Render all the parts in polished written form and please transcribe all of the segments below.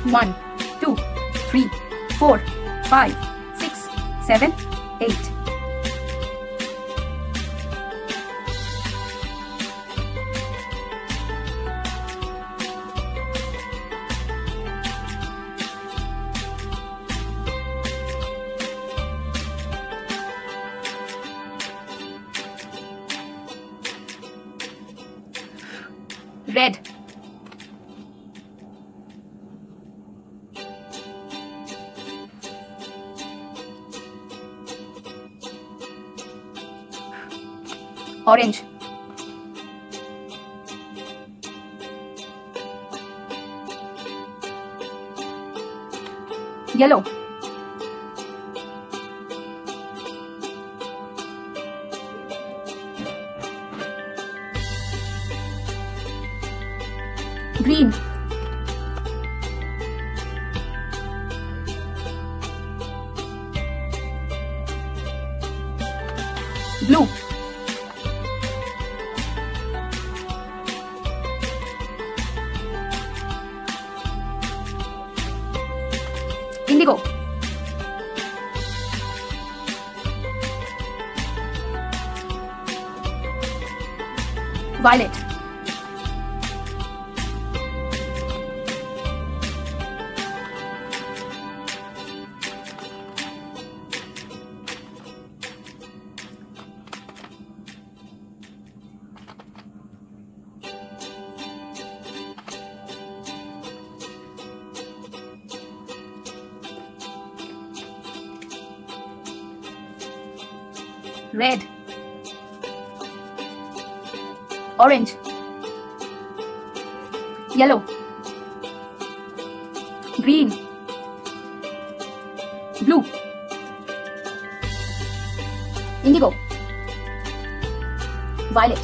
1, 2, 3, 4, 5, 6, 7, 8. Red. Orange. Yellow. Green. Blue. Indigo. Violet. Red. Orange. Yellow. Green. Blue. Indigo. Violet.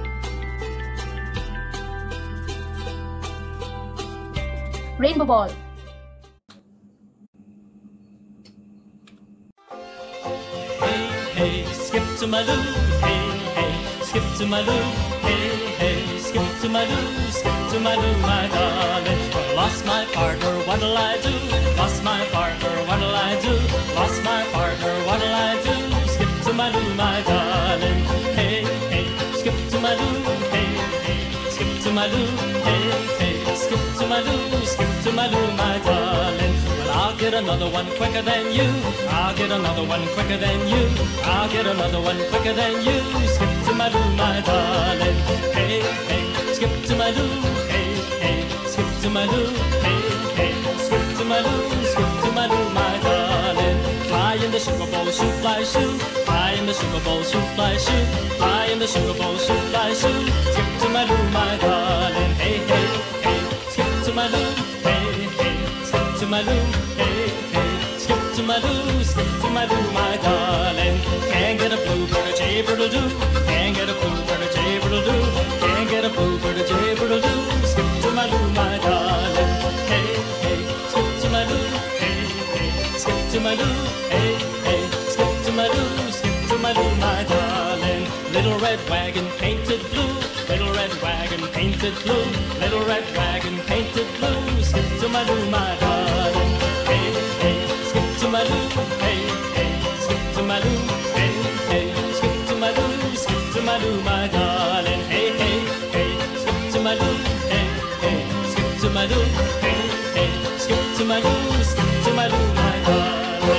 Rainbow ball. Hey, skip to my loo, hey, hey, skip to my loo, hey, hey, skip to my loo, skip to my loo, my darling. Lost my partner, what'll I do? Lost my partner, what'll I do? Lost my partner, what'll I do? Skip to my loo, my darling. Hey, hey, skip to my loo, hey, hey, skip to my loo, hey, hey, skip to my loo, skip to my loo, my darling. I'll get another one quicker than you. I'll get another one quicker than you. I'll get another one quicker than you. Skip to my loo, my darling. Hey, hey, skip to my loo. Hey, hey, skip to my loo. Hey, hey, skip to my loo. Skip to my loo, my darling. Fly in the sugar bowl, shoot, fly, shoot. Fly in the sugar bowl, shoot, fly, shoot. Fly in the sugar bowl, shoot, fly, shoot. Skip to my loo, my darling. Hey, hey, hey, skip to my loo. Hey, hey, skip to my loo. Hey, hey, skip to my loo, skip to my loo, my darling. Can't get a bluebird, a jaybird-will do. Can't get a bluebird, a jaybird-will do. Can't get a bluebird, a jaybird-will do. Skip to my loo, my darling. Hey, hey, skip to my loo. Hey, hey, skip to my loo. Hey, hey, skip to my loo, skip to my loo, my darling. Little red wagon painted blue. Little red wagon painted blue. Little red wagon painted blue. Skip to my loo, my darling. Hey, hey, skip to my loo. Hey, hey, skip to my loo. Hey, hey, skip to my loo. Skip to my loo, my darling. Hey, hey, hey, skip to my loo. Hey, hey, skip to my loo. Hey, hey, skip to my loo. Skip to my loo, my darling.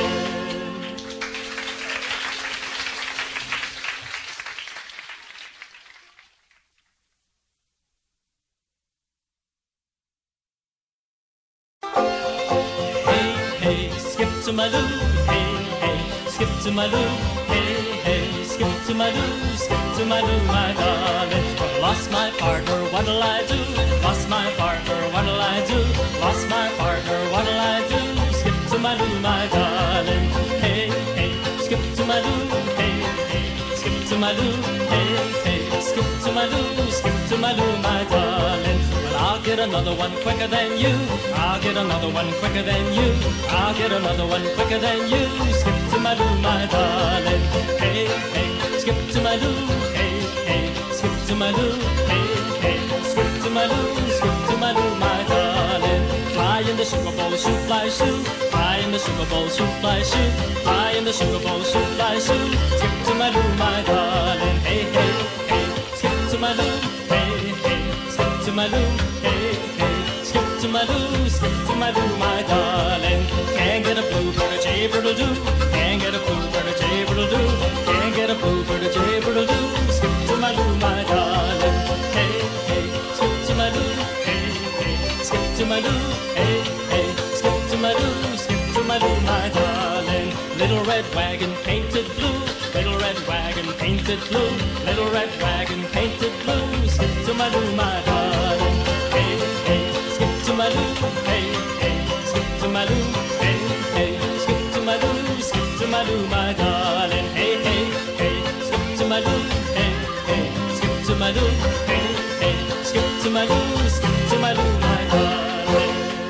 Skip to my loo, hey, hey, skip to my loo, hey, hey, skip to my loo, skip to my loo, my darling. Lost my partner, what'll I do? Lost my partner, what'll I do? Lost my partner, what'll I do? Skip to my loo, my darling. Hey, hey, skip to my loo, hey, hey, skip to my loo, hey, hey, skip to my loo, skip to my loo, my darling. I'll get another one quicker than you. I'll get another one quicker than you. I'll get another one quicker than you. Skip to my loo, my darling. Hey, hey, skip to my loo. Hey, hey, skip to my loo. Hey, hey, skip to my loo. Skip to my loo, my darling. Fly in the the Sugar Bowl, shoot, fly, shoot. Fly in the Sugar Bowl, shoot, fly, shoot. Fly in the Sugar Bowl, shoot, fly, shoot. Skip to my loo, my darling. Hey, hey, hey. Skip to my loo. Hey, hey. Skip to my loo. Hey, hey. Skip to my loo. Skip to my loo, my darling. Can't get a bluebird a jaybird-a-doo. Can't get a bluebird a jaybird-a-doo. Can't get a bluebird a jaybird-a-doo. Skip to my loo, my darling. Hey, hey. Skip to my loo. Hey, hey. Skip to my loo. Hey, hey. Skip to my loo. Skip to my loo, my darling. Little red wagon painted blue. Little red wagon painted blue. Little red wagon painted blue. Skip to my loo, my darling. Hey, hey. Skip to my loo. Hey, hey. Skip to my loo. Hey, hey. Skip to my loo. Skip to my loo, my darling. Hey, hey, hey. Skip to my loo. Hey, hey. Skip to my loo. Hey, hey. Skip to my loo. Skip to my loo, my darling.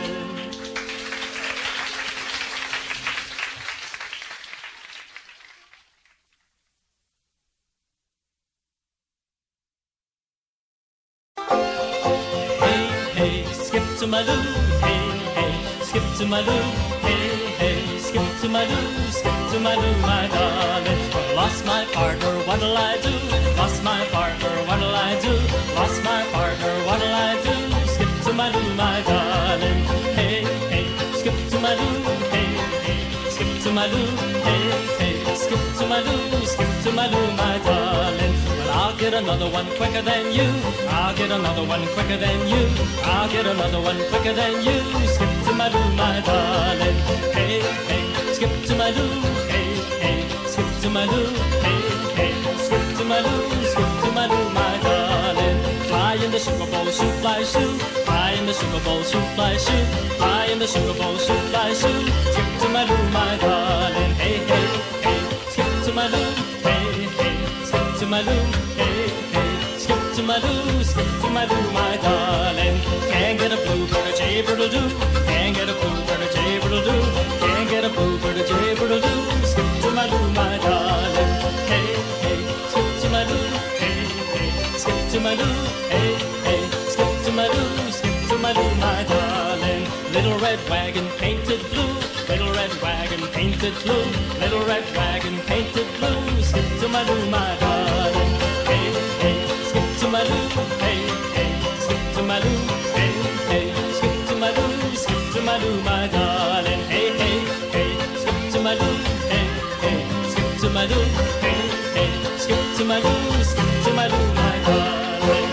Hey, hey, skip to my loo. Hey, hey, skip to my loo. Hey, hey, skip to my loo. Skip to my loo, my darling. Lost my partner, what'll I do? Lost my partner, what'll I do? Lost my partner, what'll I do? Skip to my loo, my darling. Hey, hey, skip to my loo. Hey, hey, skip to my loo. Hey, hey, skip to my loo. Skip to my loo, my darling. Well, I'll get another one quicker than you. I'll get another one quicker than you. I'll get another one quicker than you. Skip to my loo, my darling. Hey, hey, skip to my loo. Hey, hey, skip to my loo. Hey, hey, skip to my loo. Skip to my loo, my darling. Fly in the Sugar Bowl, shoot, fly, shoot. Fly in the Sugar Bowl, shoot, fly, shoot. Fly in the Sugar Bowl, shoot, fly, shoot. Skip to my loo, my darling. Hey, hey, hey, skip to my loo. Hey, hey, skip to my loo. Hey, hey, skip to my loo. Skip to my loo, my darling. Can't get a bluebird a jaybird-a-doo. Can't get a bluebird a jaybird-a-doo. Can't get a bluebird a jaybird-a-doo. Skip to my loo, my darling. Hey, hey, skip to my loo. Hey, hey, skip to my loo. Hey, hey, skip to my loo. Skip to my loo, my darling. Little red wagon painted blue. Little red wagon painted blue. Little red wagon painted blue. Skip to my loo, my darling. Hey, hey, skip to my loo. Hey, hey, skip to my loo. Hey, hey, skip to my loo. Skip to my loo, my darling. Hey, hey, hey, skip to my loo. Hey, hey, skip to my loo. Hey, hey, skip to my loo. Skip to my loo, my darling.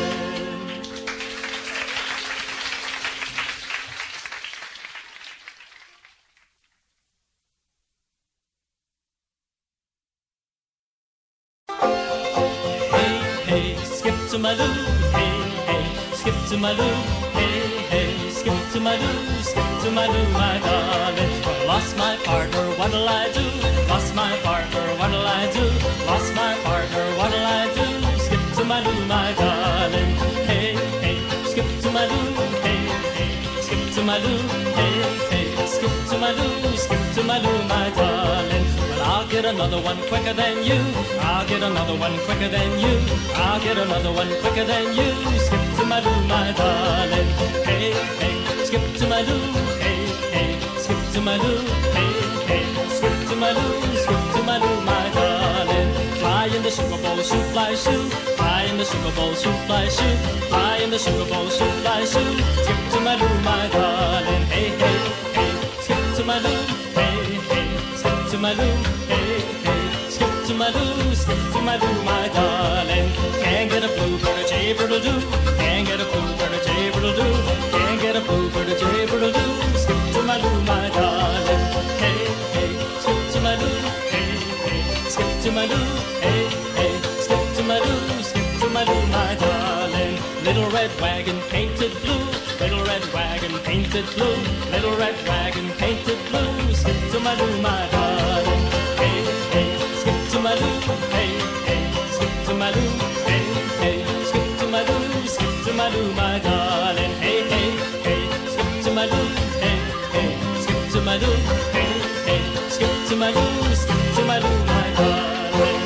Hey, hey, skip to my loo. Hey, hey, skip to my loo. Hey, hey, skip to my loo. Skip to my loo, my darling. Lost my partner, what'll I do? Lost my partner, what'll I do? Lost my partner, what'll I do? Skip to my loo, my darling. Hey, hey, skip to my loo. Hey, hey, skip to my loo. Hey, hey, skip to my loo. Skip to my loo, my darling. Well, I'll get another one quicker than you. I'll get another one quicker than you. I'll get another one quicker than you. Skip to my loo, my darling. Hey, hey, skip to my loo. Hey, hey, skip to my loo. Hey, hey, skip to my loo. Skip to my loo, my darling. Fly in the Sugar Bowl, shoot, fly, shoot. Fly in the Sugar Bowl, shoot, fly, shoot. Fly in the Sugar Bowl, shoot, fly, shoot. Skip to my loo, my darling. Hey, hey, hey, skip to my loo. Hey, hey, skip to my loo. Hey, hey, skip to my loo. Skip to my loo, my darling. Can't get a bluebird a jaybird-a-doo. Can't get a bluebird a jaybird-a-doo. Can't get a bluebird a jaybird-a-doo. Skip to my loo, my darling. Hey, hey, skip to my loo. Hey, hey, skip to my loo. Hey, hey, skip to my loo. Skip to my loo, my darling. Little red wagon painted blue. Little red wagon painted blue. Little red wagon painted blue. Skip to my loo, my darling. Hey, hey, skip to my loo. Hey, hey, skip to my loo. Hey, hey, skip to my loo. Skip to my loo, my darling. Hey, hey, hey, skip to my loo. Hey, hey, skip to my loo. Hey, hey, skip to my loo. Skip to my loo, my darling.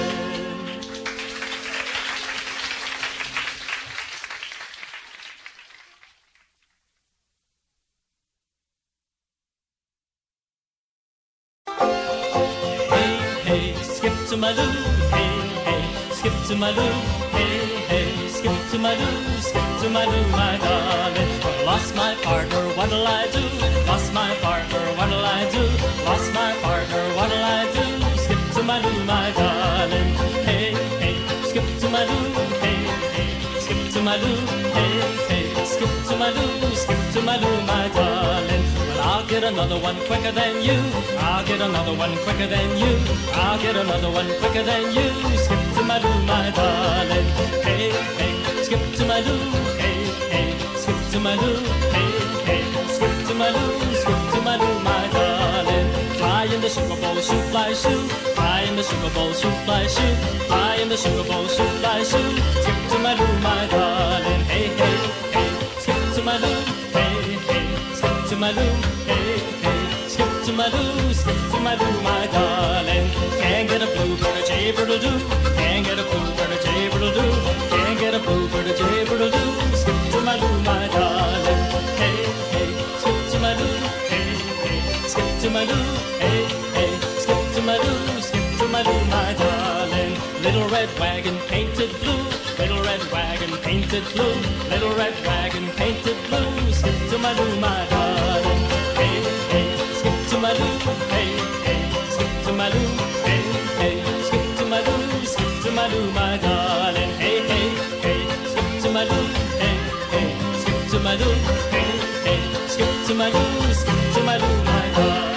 to my loo, hey, hey, skip to my loo, hey, hey, skip to my loo, skip to my loo, my darling. Lost my partner, what'll I do? Lost my partner, what'll I do? Lost my partner, what'll I do? Skip to my loo, my darling. Hey, hey, skip to my loo, hey, hey, skip to my loo, hey, hey, skip to my loo, skip to my loo, my darling. Well, I'll get another one quicker than you. I'll get another one quicker than you. I'll get another one quicker than you. Skip to my loo, my darling. Hey, hey, skip to my loo, hey, hey, skip to my loo, hey, hey, skip to my loo, skip to my loo, my darling. Fly in the sugar bowl, shoot, fly, shoot. Fly in the sugar bowl, shoot, fly, shoot. Fly in the sugar bowl, shoot, fly, shoot. Skip to my loo, my darling. Hey, hey, hey, skip to my loo, hey, hey, skip to my loo, hey, hey, skip to my loo, skip to my loo, my darling. Can't get a bluebird, a jaybird-a do. Can't get a bluebird, a jaybird-a do. Can't get a bluebird, a jaybird-a do. Skip to my loo, my darling. Hey, hey, skip to my loo, hey, hey, skip to my loo, hey, hey, skip to my loo, skip to my loo, my darling. Little red wagon painted blue, little red wagon painted blue, little red wagon painted blue. Skip to my loo, my darling. Hey, hey, skip to my loo, hey, hey, skip to my loo, hey, hey, skip to my loo, skip to my loo, my darling. Hey, hey, hey, skip to my loo, hey, hey, skip to my loo, hey, hey, skip to my loo, skip to my loo, my darling.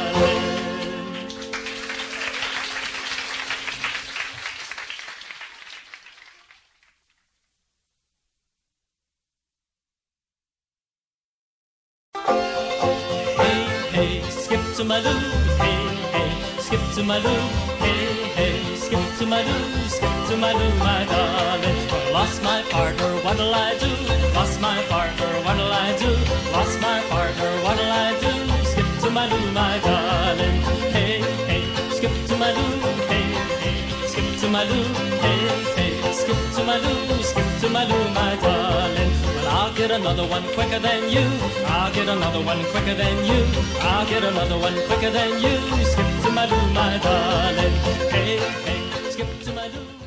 Skip to my loo, hey, hey, skip to my loo, hey, hey, skip to my loo, skip to my loo, my darling. Lost my partner, what'll I do? Lost my partner, what'll I do? Lost my partner, what'll I do? Skip to my loo, my darling. Hey, hey, skip to my loo, hey, hey, skip to my loo, hey, hey, skip to my loo, skip to my loo, my darling. I'll get another one quicker than you. I'll get another one quicker than you. I'll get another one quicker than you. Skip to my loo, my darling. Hey, hey, skip to my loo.